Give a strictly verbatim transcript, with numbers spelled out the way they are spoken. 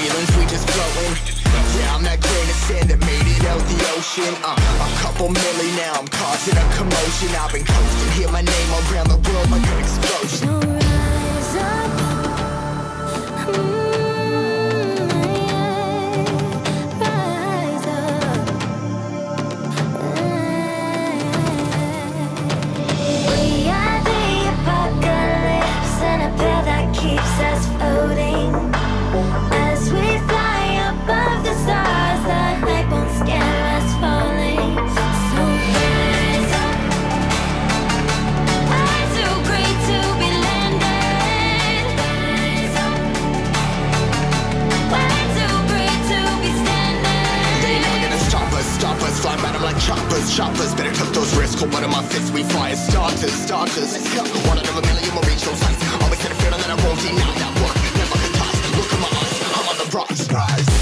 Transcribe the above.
feelings, we just floating. Yeah, I'm that grain of sand that made it out the ocean. uh, A couple milli now, I'm causing a commotion. I've been coasting, hear my name around the world like an explosion. So rise up, mm, yeah, rise up. We are the apocalypse, and a path that keeps us floating. As we fly above the stars, the light won't scare us falling. So rise up. I'm too great to be landed. Rise up. We're too great to be standing. They ain't never gonna stop us, stop us. Fly at 'em like choppers, choppers. Better tuck those wrists, hold one of my fists. We fly as starters, starters. Let's go. One out of a million will reach those heights. Always had a feeling that I won't deny that work. Never could toss. Look at my eyes, I'm on the rocks. Rise.